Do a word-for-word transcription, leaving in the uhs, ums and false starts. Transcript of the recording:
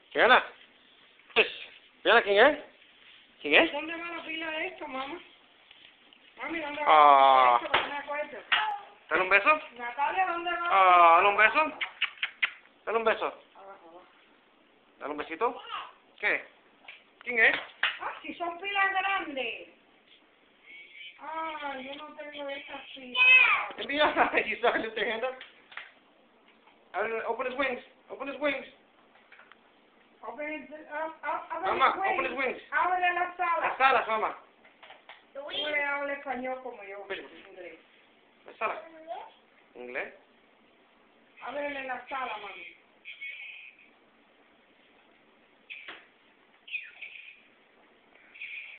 Diana. Diana, ¿quién es? ¿Quién es? ¿Dónde va la pila de esto, mamá? Mami, ¿dónde va Ah. esto? Que no me acuerdo. ¿Dale un beso? Natalia, ¿dónde va? Ah, dale un beso. Dale un beso. Abajo, Dale un besito. ¿Qué? ¿Quién es? ah, si son pilas grandes. Ah, yo no tengo esas pilas. Envía. You saw her lift her hand up. Open his wings. Open his wings. Open it, uh, uh, open Mamá, his wings. open his wings. Ábrele la sala. Las alas, mamá. Tú le hablas español como yo, Oye. inglés. Las alas. ¿Inglés? Ábrele la sala, mami.